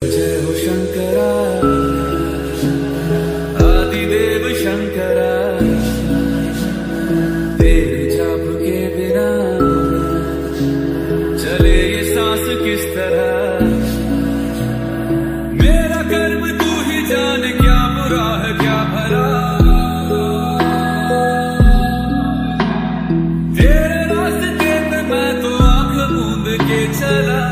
जय हो शंकरा, आदिदेव शंकरा, तेरे जाप के बिना चले ये सांस किस तरह। मेरा कर्म तू ही जाने, क्या बुरा है क्या भला। तेरे रास्ते पे मैं तो आंख मूंद के चला।